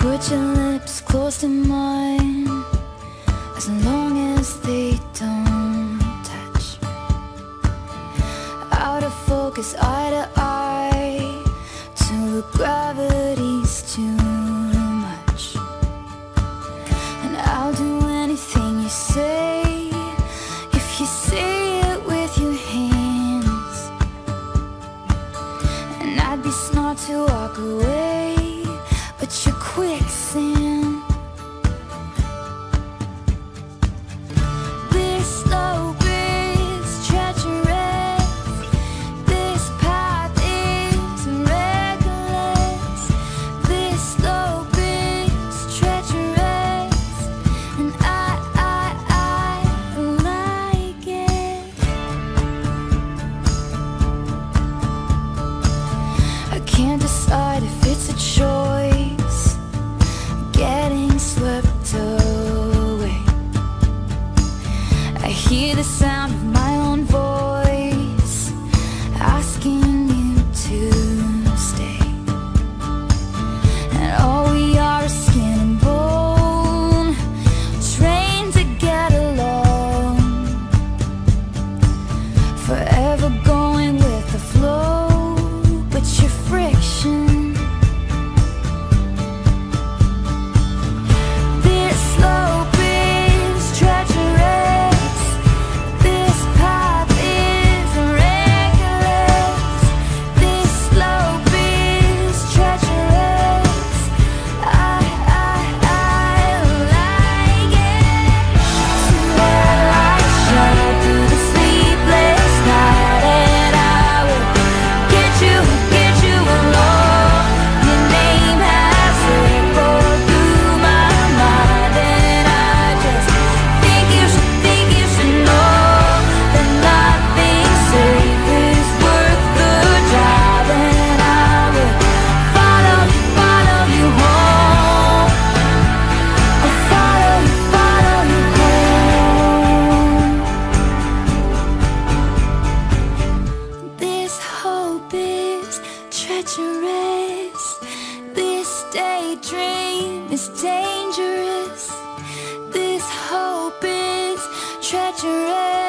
Put your lips close to mine, as long as they don't touch. Out of focus, eye to eye, till the gravity's too much. And I'll do anything you say, if you say it with your hands. And I'd be smart to walk away, but you're quicksand. This slope is treacherous, this path is reckless. This slope is treacherous, and I like it. I can't decide if it's a choice, getting swept away. I hear the sound of my own voice, asking you to stay. And all we are is skin and bone, trained to get along, forever going with the flow, but your friction. Treacherous, this daydream is dangerous. This hope is treacherous.